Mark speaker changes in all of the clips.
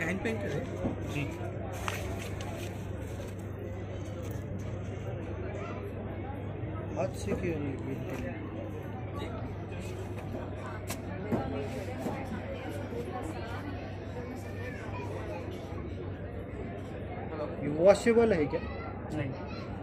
Speaker 1: Hand painter है जी। हाथ से क्यों नहीं ये वॉशेबल है क्या? नहीं।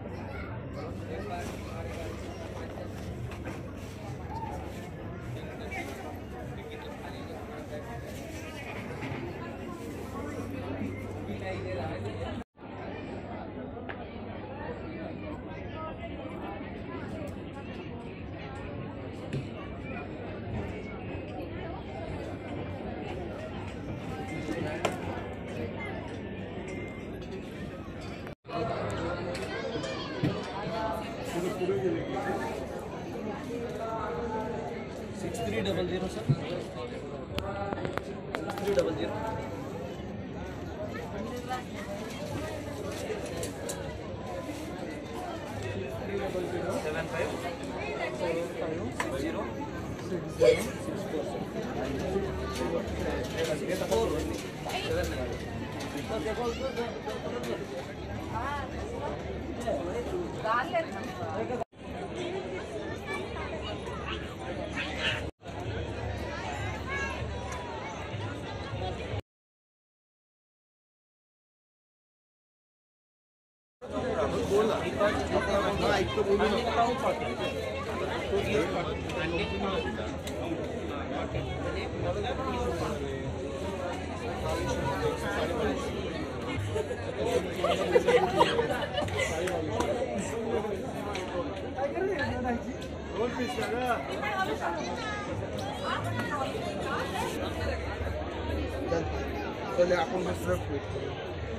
Speaker 1: चले आपण दुसरं प्लेट करू.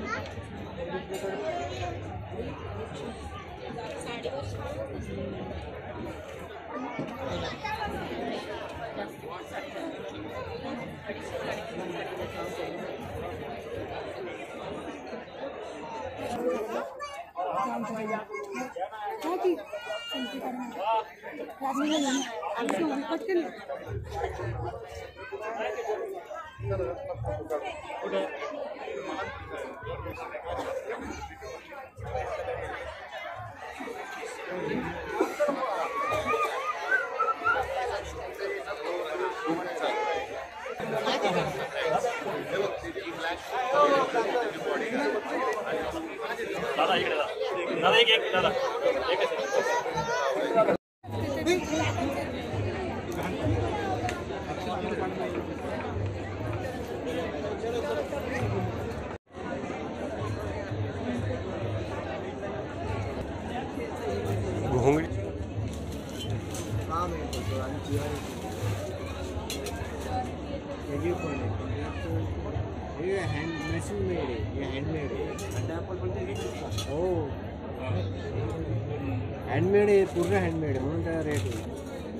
Speaker 1: दादा इकडे दादा एक दादा घोंगडी ये हैंड मशीन मेड है, ये हैंडमेड है. ओ हैंडमेड आहे, पूर्ण हैंडमेड आहे म्हणून त्याला रेट आहे.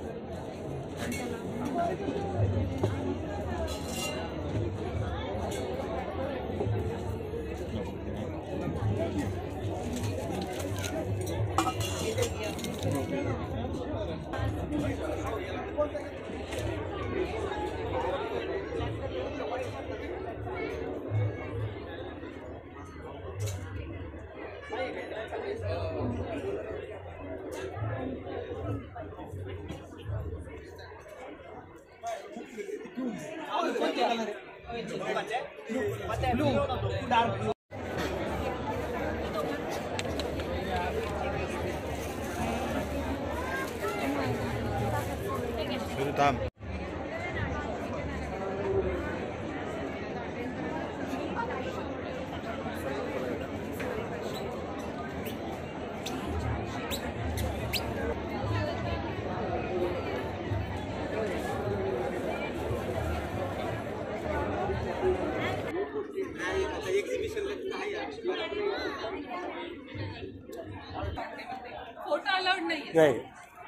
Speaker 1: Tam.
Speaker 2: फोटो अलाउड नहीं है.
Speaker 1: नहीं.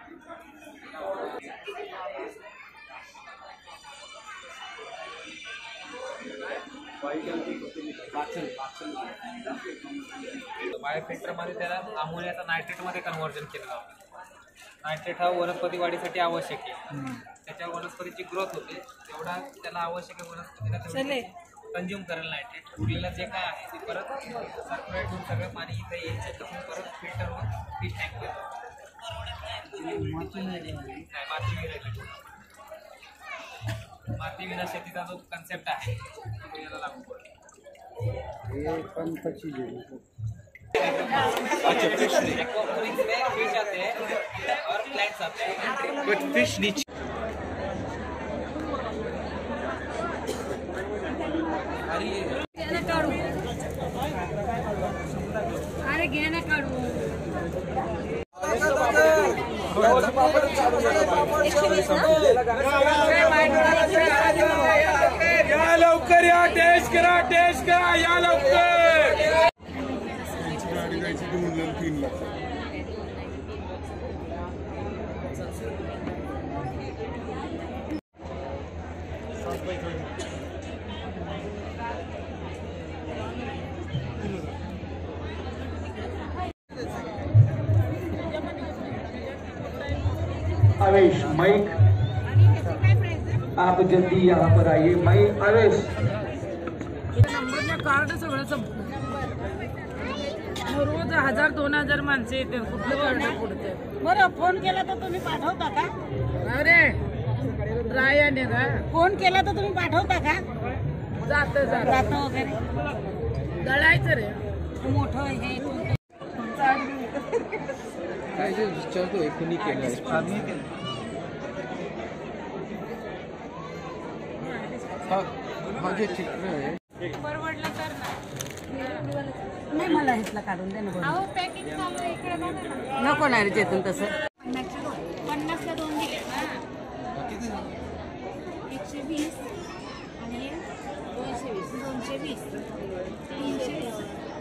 Speaker 3: बायोफिल्टरमध्ये त्याला अमोनियाचा नायट्रेटमध्ये कन्व्हर्जन केलं जातं. नायट्रेट हा वनस्पती वाढीसाठी आवश्यक आहे. त्याच्या वनस्पतीची ग्रोथ होते, तेवढा त्याला आवश्यक आहे वनस्पतीला कंझ्युम करेल नायट्रेट. उरलेलं जे काय आहे ते परत सर्क्युलेट होऊन सगळं पाणी इथं येईल, तसून परत फिल्टर होऊन फिश टँक माती विना शेतीचा जो कन्सेप्ट आहे तो याला लागू पडतो. एक्वापोनिक्स में फिश आते हैं और प्लांट्स आते हैं, बट फिश नीचे.
Speaker 2: अरे घे ना काढू.
Speaker 4: या लवकर या, टेस्ट करा या लवकर. गाडी जायची 2-3 लाख.
Speaker 5: आवेश माइक, आप जल्दी यहाँ पर आइए. माइक आवेश.
Speaker 2: नंबरच्या कार्ड सगळं रोज 1000-2000 माणसं येते. कुठलं कार्ड पुढचं?
Speaker 6: बरं, फोन केला तर तुम्ही पाठवता का?
Speaker 2: अरे रायाने का
Speaker 6: फोन केला तर तुम्ही पाठवता का?
Speaker 2: जात
Speaker 6: वगैरे
Speaker 2: दळायचं रे.
Speaker 6: मोठं हे
Speaker 5: काय जे विचारतोय कुणी केलं? हा जे चित्र आहे
Speaker 2: परवडलं तर
Speaker 6: नाही, मला इथलं काढून दे ना.
Speaker 2: अहो पॅकिंग चालू आहे इकडे बघा ना.
Speaker 6: नको नाही रे चेतन तसं.
Speaker 2: 50ला 2 दिले ना. 120 आणि 220 220 320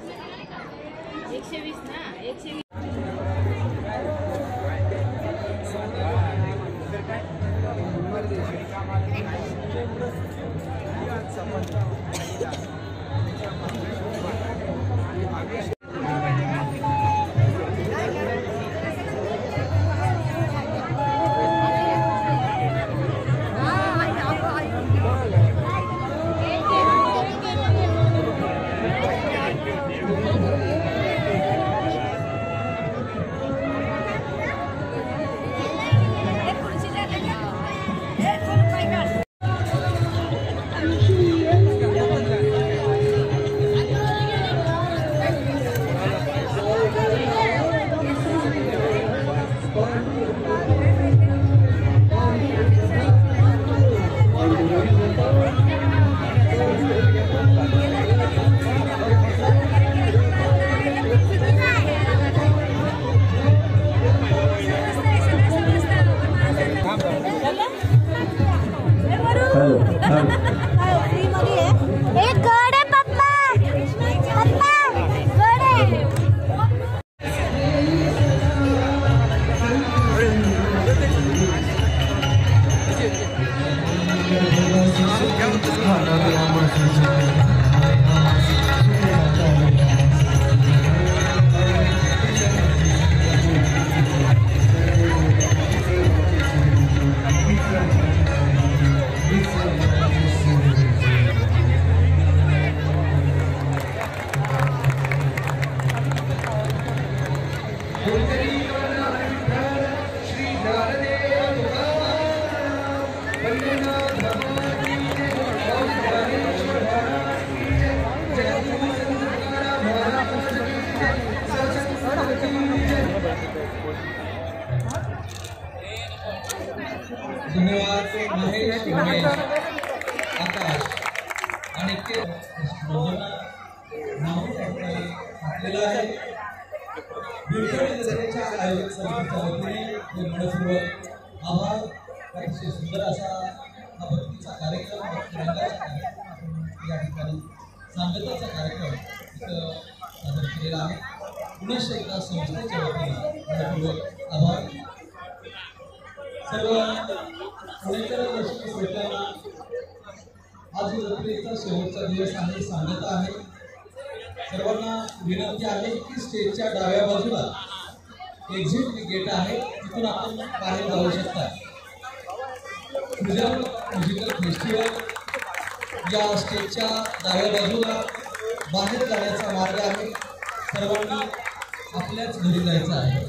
Speaker 2: 120 ना 120.
Speaker 7: एक गड आहे पप्पा. पप्पा गड आहे.
Speaker 5: धन्यवाद महेश, आकाश आणि आपल्याला आहे भीमथडी जत्रेच्या आयोजक समितीच्या वतीने मनपूर्वक आभार. अतिशय सुंदर असा हा भक्तीचा कार्यक्रम, रंगाचा कार्यक्रम या ठिकाणी सांगताचा कार्यक्रम इथं सादर केलेला आहे. पुन्हा एकदा संस्थेच्या वतीने मनपूर्वक आभार. सर्व पुणेकर दर्शक श्रोत्यांना आज जत्रेचा शेवटचा दिवस आहे, सांगता आहे. सर्वांना विनंती आहे की स्टेजच्या डाव्या बाजूला एक्झिट गेट आहे, तिथून आपण बाहेर जाऊ शकता. म्युझिकल फेस्टिवल या स्टेजच्या डाव्या बाजूला बाहेर जाण्याचा मार्ग आहे. सर्वांनी आपल्याच घरी जायचं आहे.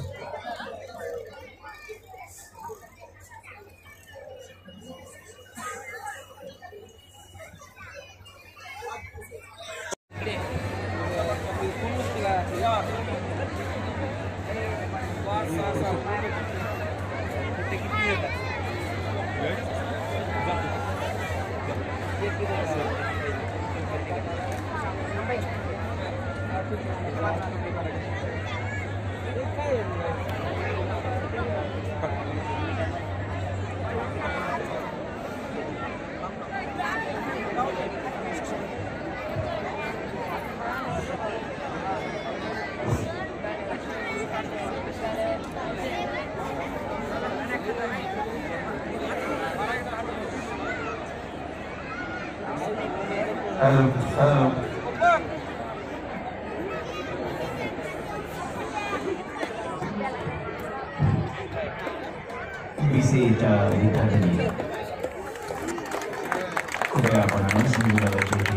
Speaker 8: विजेच्या विधानाने खुल्या पणाने संगीताची